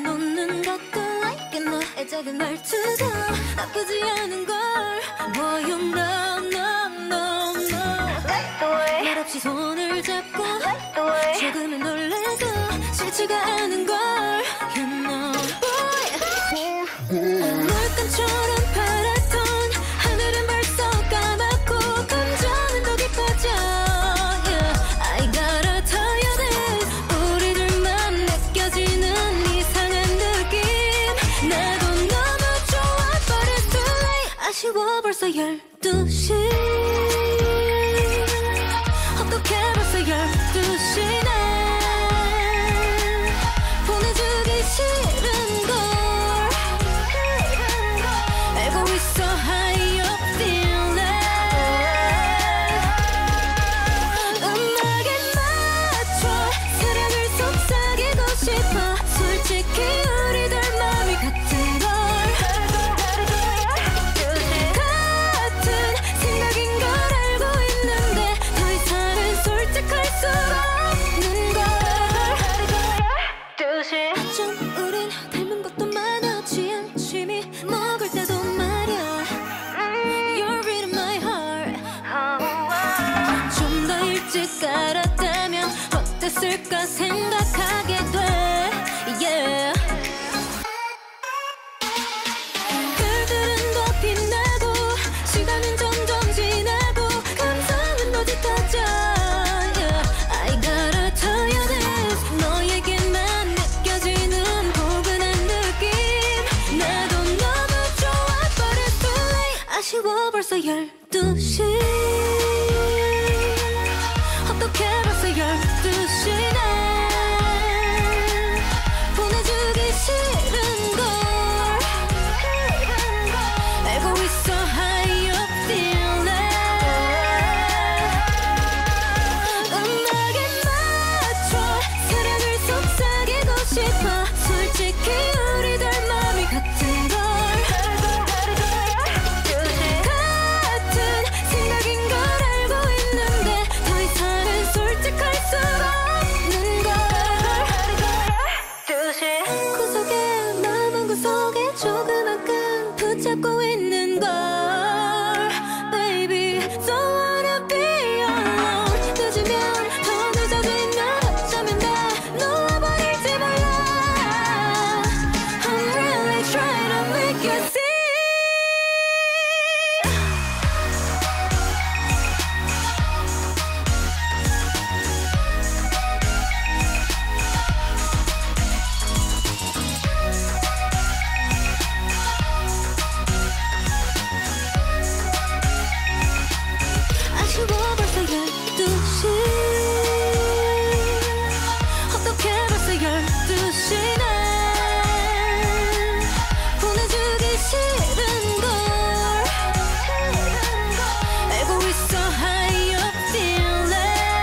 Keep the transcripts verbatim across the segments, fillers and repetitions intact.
웃는 것도 like 너의 작은 말투도 나쁘지 않은 걸 Boy you know no no no 말없이 손을 잡고 조금은 놀라도 싫지가 않은 걸 You know Boy 물감처럼 파랗던 하늘은 벌써 까맣고 감정은 더 깊어져 yeah. I gotta tell you this 우리들만 느껴지는 이상한 느낌 나도 너무 좋아 but it's too late 아쉬워 벌써 열두 시 어떻게 벌써 열두 시나 보내주기 싫은걸 알고 있어 how you feeling 음악에 맞춰 사랑을 속삭이고 싶어 솔직히 우리들 마음이 같은 걸 같은 생각인 걸 알고 있는데 더 이상은 솔직할 수가 없는 걸 좀 우린 닮은 것도 많아 취한 취미 먹을 때도 말야 You're reading my heart 좀 더 일찍 알았다면 어땠을까 생각하게 돼 yeah. 별들은 더 빛나고 시간은 점점 지나고 감성은 더 짙어져 yeah. I gotta tell you this 너에게만 느껴지는 포근한 느낌 나도 너무 좋아 but it's too late 아쉬워 벌써 열두 시 어떻게 벌써 열두 시나 보내주기 싫은걸 알고 있어 how you feeling 음악에 맞춰 사랑을 속삭이고 싶어 솔직히 우리들 마음이 같은 걸 같은 생각인 걸 알고 있는데 더 이상은 솔직할 수가 없는 걸 구석에 마음 구석에 조그만큼 붙잡고 있는 걸 Baby don't wanna be alone 늦으면 더 늦어지면 어쩌면 다 놓아버릴지 몰라 I'm really trying to make you see 아쉬워 벌써 열두 시 어떻게 벌써 열두 시나 보내주기 싫은걸 알고 있어 how you feeling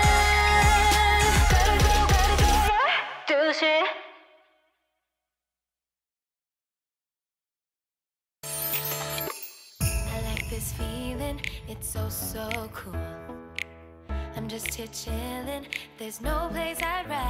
열두 시 I like this feeling, it's so, so cool. I'm just here chilling, there's no place I'd rather